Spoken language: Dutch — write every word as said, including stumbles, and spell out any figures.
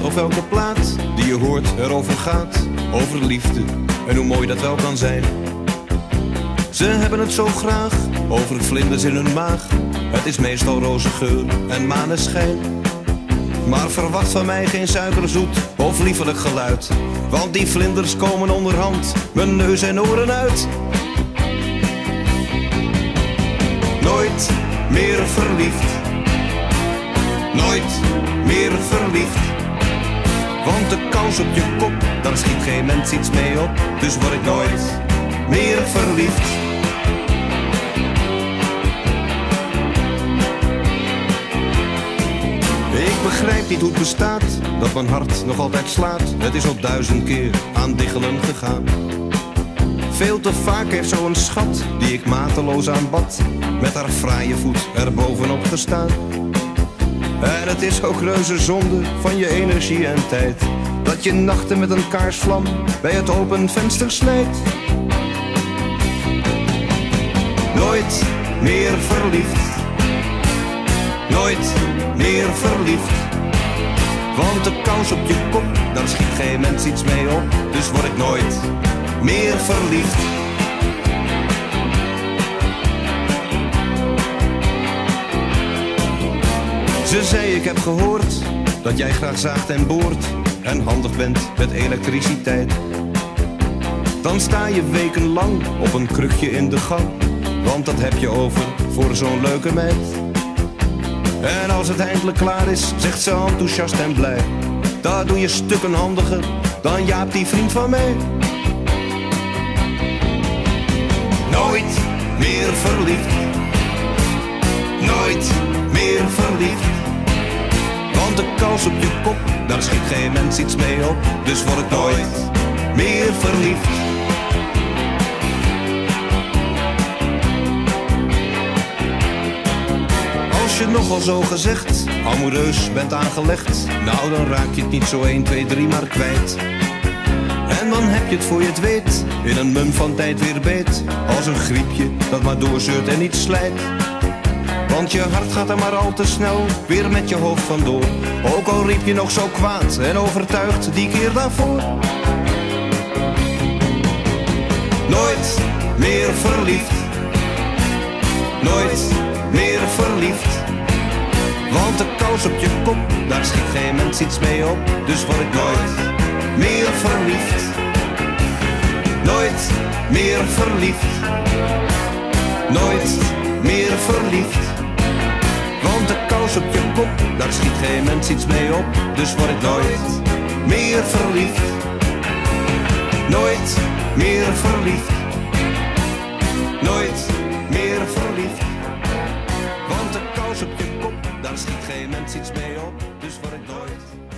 of elke plaat die je hoort erover gaat. Over liefde en hoe mooi dat wel kan zijn. Ze hebben het zo graag over vlinders in hun maag. Het is meestal roze geur en maneschijn. Maar verwacht van mij geen suikerzoet of liefelijk geluid, want die vlinders komen onderhand mijn neus en oren uit. Nooit meer verliefd, nooit meer verliefd, want de kous op je kop, daar schiet geen mens iets mee op. Dus word ik nooit meer verliefd. Ik begrijp niet hoe het bestaat, dat mijn hart nog altijd slaat. Het is al duizend keer aan diggelen gegaan. Veel te vaak heeft zo'n schat, die ik mateloos aanbad, met haar fraaie voet er bovenop gestaan. En het is ook reuze zonde van je energie en tijd, dat je nachten met een kaarsvlam bij het open venster snijdt. Nooit meer verliefd, nooit meer verliefd, want de kous op je kop, daar schiet geen mens iets mee op. Dus word ik nooit meer verliefd. Ze zei ik heb gehoord dat jij graag zaagt en boort en handig bent met elektriciteit. Dan sta je wekenlang op een krukje in de gang, want dat heb je over voor zo'n leuke meid. En als het eindelijk klaar is, zegt ze enthousiast en blij, daar doe je stukken handiger dan Jaap, die vriend van mij. Nooit meer verliefd, nooit meer verliefd, want de kous op je kop, daar schiet geen mens iets mee op. Dus word ik nooit meer verliefd. Als je nogal zo gezegd amoureus bent aangelegd, nou dan raak je het niet zo één, twee, drie maar kwijt. En dan heb je het voor je het weet in een mum van tijd weer beet, als een griepje dat maar doorzeurt en niet slijt. Want je hart gaat er maar al te snel weer met je hoofd vandoor, ook al riep je nog zo kwaad en overtuigd die keer daarvoor. Nooit meer verliefd, nooit meer verliefd, want de kous op je kop, daar schiet geen mens iets mee op. Dus word ik nooit meer verliefd, nooit meer verliefd, nooit meer verliefd, want de kous op je kop, daar schiet geen mens iets mee op. Dus word ik nooit meer verliefd, nooit meer verliefd, nooit meer verliefd, want de kous op je kop, daar schiet geen mens iets mee op. Dus word ik nooit